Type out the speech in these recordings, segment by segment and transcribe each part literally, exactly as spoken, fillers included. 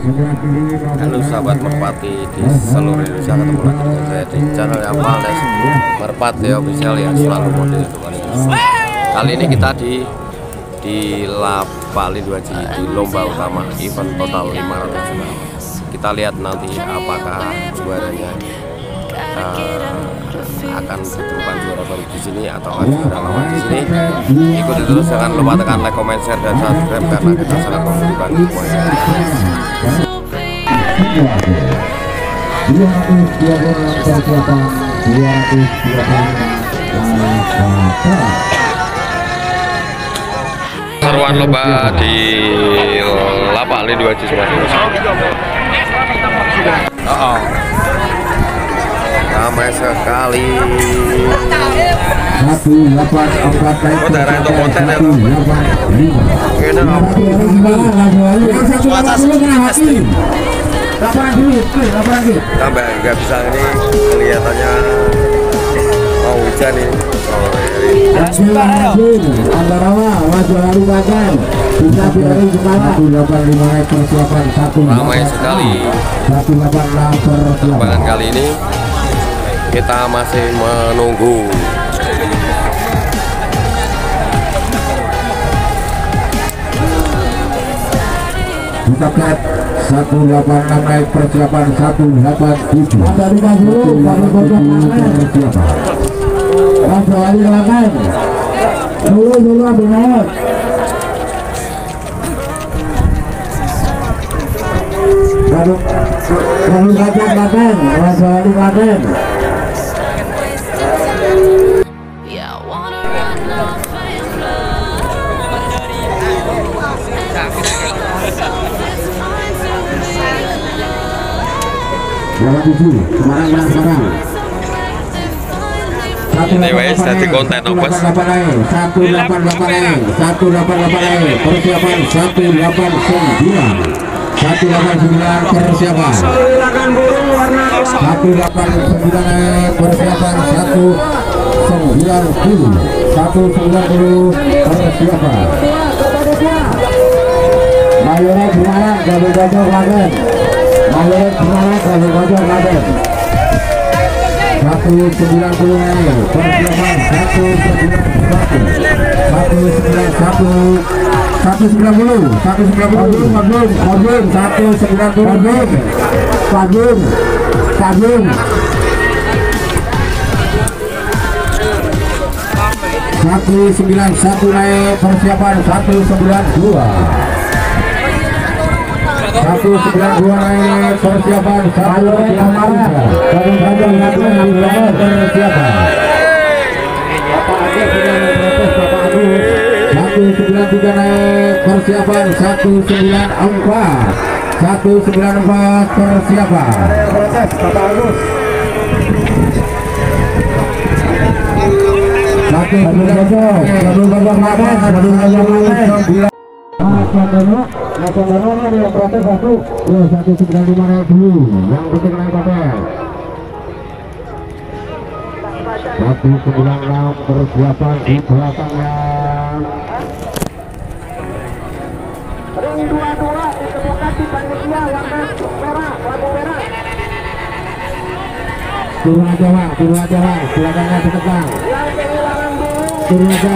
Halo sahabat Merpati di seluruh Indonesia, ketemu lagi dengan saya di channel yang Valdes Merpati Official yang selalu model kualitas. Kali ini kita di di Lapa Linduaji di lomba utama event total lima ratus juta. Kita lihat nanti apakah juaranya uh, akan ditentukan juara baru di sini atau juara lawan di sini. Ikuti terus, jangan lupa tekan like, comment, share dan subscribe karena kita sangat membutuhkan semuanya. Seruan lomba di Lapa Linduaji oh, oh. Ramai sekali. Satu delapan empat naik darah itu konten ya tuh. Tambah nggak bisa ini kelihatannya mau hujan ini. Ramai sekali. Perkembangan kali ini kita masih menunggu. Kita lihat satu delapan enam naik persiapan satu delapan tujuh. Ada lima puluh baru persiapan. Langsung lagi lakukan. Dulu dulu benar. Baru baru lakukan lakukan. Langsung lagi lakukan. delapan tujuh Semarang yang Semarang. Ini wes jadi konten opus. satu delapan delapan satu delapan delapan persiapan satu delapan sembilan satu delapan sembilan persiapan satu delapan sembilan persiapan satu sembilan puluh satu sembilan puluh persiapan. Mayora Semarang gabung-gabung lagen. Mayora Semarang gabung-gabung lagen. Satu sembilan puluh persiapan satu sembilan satu satu sembilan satu satu sembilan puluh satu sembilan puluh Pagum Pagum satu sembilan puluh Pagum Pagum satu sembilan satu naik persiapan satu sembilan dua satu sembilan dua naik persiapan satu persiapan satu sembilan tiga naik persiapan satu sembilan empat satu sembilan empat persiapan proses Bapak Agus satu sembilan sembilan Nasional yang protes satu, ya satu sembilan lima naik dulu, yang penting naik pakai. Satu sembilan enam persiapan di belakangnya. Ring dua dua ditemukan di panitia warna merah, lampu merah. Turun aja Bang, turun aja Bang, belakangnya ditekan. Turun aja.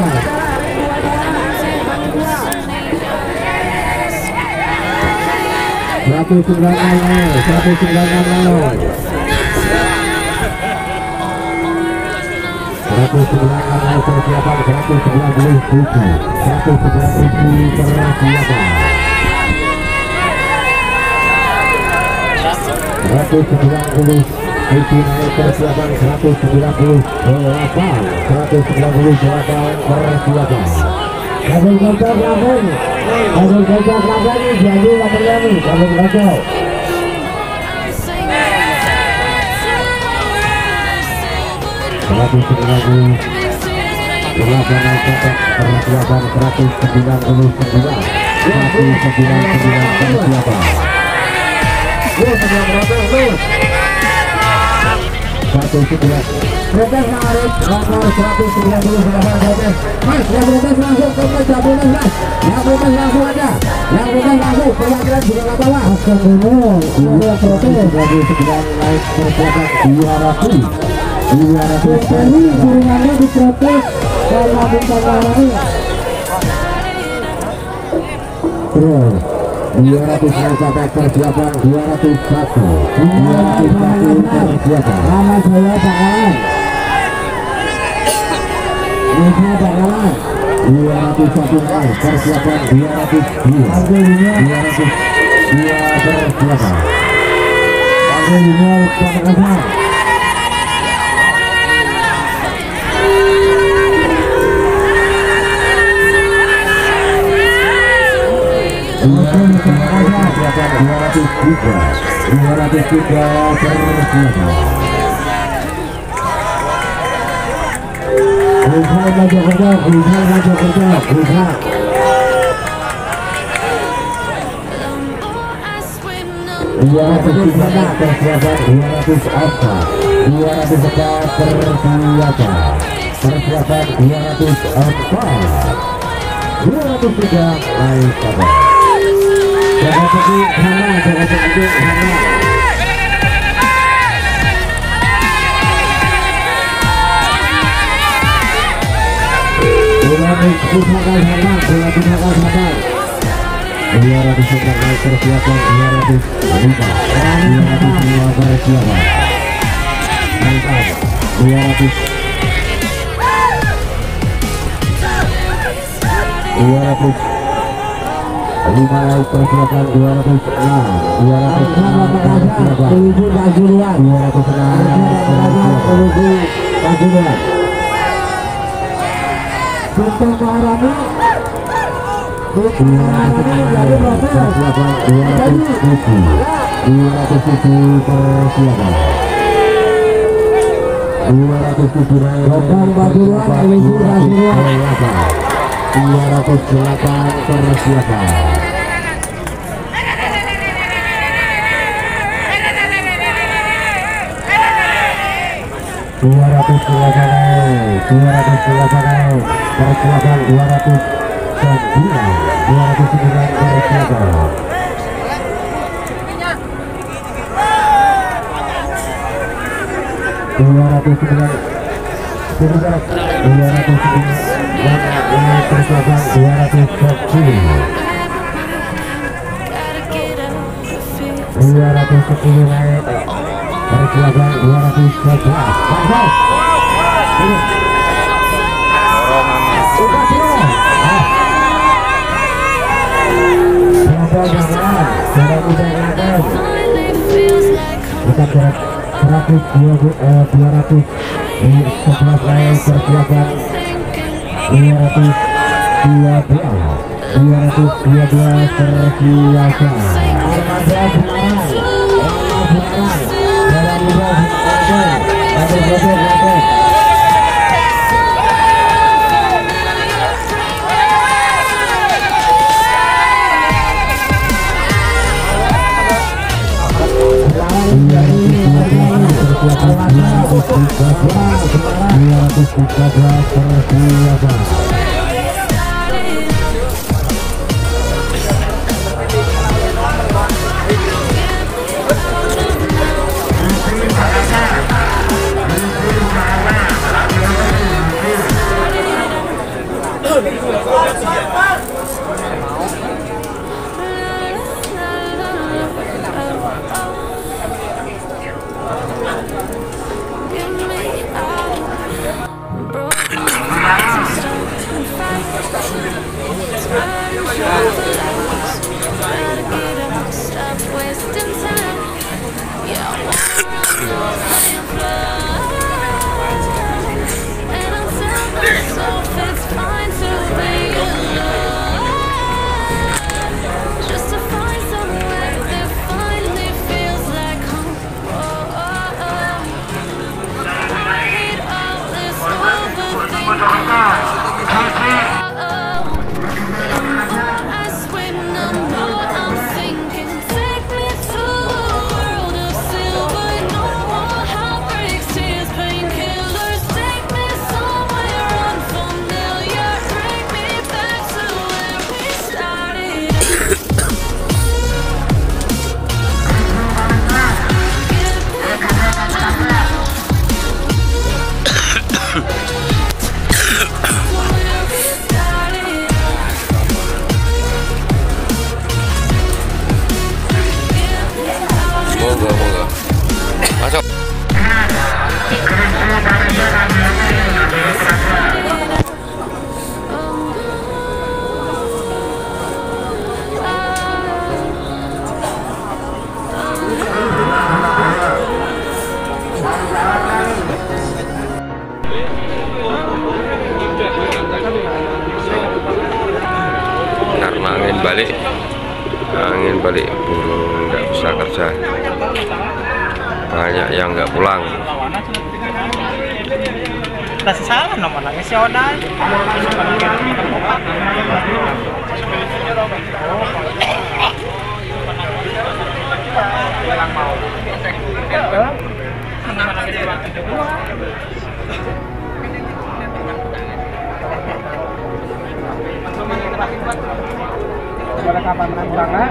Satu sembilan enam, satu sembilan enam, satu sembilan enam persiapan satu sembilan puluh tujuh, satu sembilan tujuh persiapan, satu sembilan puluh tujuh persiapan satu sembilan puluh delapan, satu sembilan puluh delapan persiapan. Kabel gajah kabel, kabel gajah kabel ini jadi kabelnya nih, kabel gajah. Seratus sembilan puluh delapan persiapan seratus sembilan puluh sembilan, satu sembilan sembilan persiapan. Satu sembilan. protes menarik nomor seratus sembilan puluh delapan protes. Mas, yang protes langsung ke meja protes mas. Yang protes langsung aja. Yang protes langsung perwakilan juga nggak apa-apa. Akan dulu dua protes dari sembilan naik persiapan dua ratus dua ratus kali kurungannya diprotes karena bintang lawannya. Terus dua ratus mencapai persiapan dua ratus satu dua ratus satu persiapan nama saya bakalan Bisa bakalan dua ratus satu kali persiapan dua ratus dua dua ratus dua persiapan Panggil junior Pamekasan dua ratus tiga dua ratus tiga persiapan Rizal maju kerja Rizal maju kerja Rizal dua ratus tiga persiapan dua ratus empat dua ratus empat persiapan persiapan dua ratus empat dua ratus tiga naik kabar jangan pergi sana jangan pergi sana bola digunakan sama bola digunakan sama dua ratus empat naik persiapan dua ratus lima dua ratus lima persiapan mantap dua ratus dua ratus lima naik persiapan dua ratus enam dua ratus enam persiapan menuju Pasuruan dua ratus enam menuju Pasuruan Bintang Maharani Bintang Maharani dari persiapan dua ratus tujuh dua ratus tujuh persiapan dua ratus tujuh naik Bintang Pasuruan menuju Pasuruan dua ratus delapan persiapan dua ratus delapan dua ratus delapan persiapan dua ratus sembilan dua ratus sembilan persiapan dua ratus sembilan dua ratus sembilan persiapan dua ratus sepuluh dua ratus sepuluh naik persiapan dua ratus sebelas mantap kita berat seratus dua ratus sebelas naik persiapan dua ratus dua belas dua ratus dua belas persiapan dua ratus tiga belas persiapan libur nggak bisa kerja, banyak yang nggak pulang. Nasi salah nomor lagi si Oda. Boleh kapan berangkat?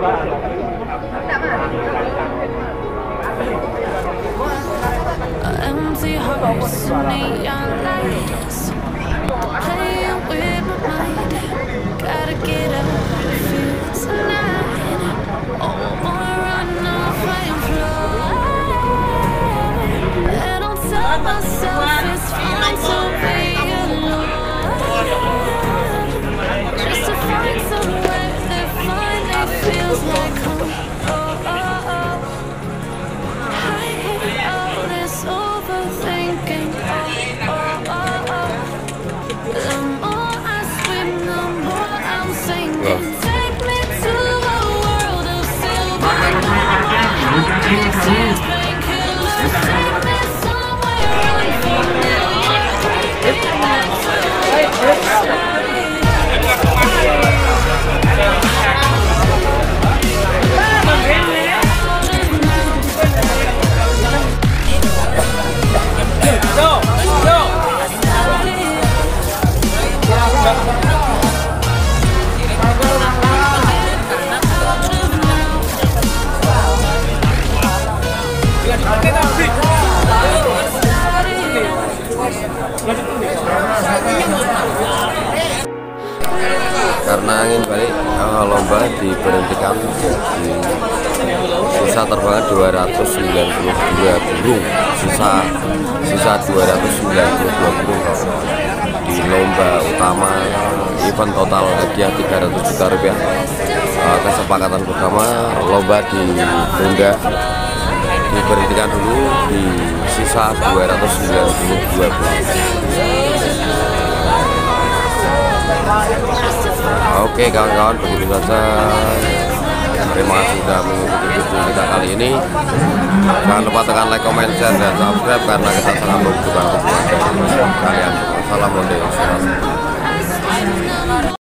Empty hearts and neon lights playing with my mind. Gotta get up and feel tonight. Oh, wanna run off and fly. And I'll tell myself it's fine to be alone, just to find somewhere that finally feels like home. Oh, oh, oh. I hate all this overthinking. Oh, oh, oh, oh. The more I swim, the more I'm sinking. Take me to a world of silver. This is painkillers. Take me somewhere unfamiliar. Take me back to the start. Karena angin balik, uh, lomba diberhentikan di sisa terbangan dua ratus sembilan puluh dua burung, sisa sisa dua ratus sembilan puluh dua burung di lomba utama. Event total hadiah tiga ratus juta rupiah. Uh, kesepakatan bersama lomba ditunda, diberhentikan dulu di sisa dua ratus sembilan puluh dua burung. Oke kawan-kawan, begitu saja. Terima kasih sudah mengikuti video kita kali ini. Jangan lupa tekan like, comment, share, dan subscribe karena kita sangat membutuhkan dukungan dari kalian. Assalamualaikum warahmatullahi wabarakatuh.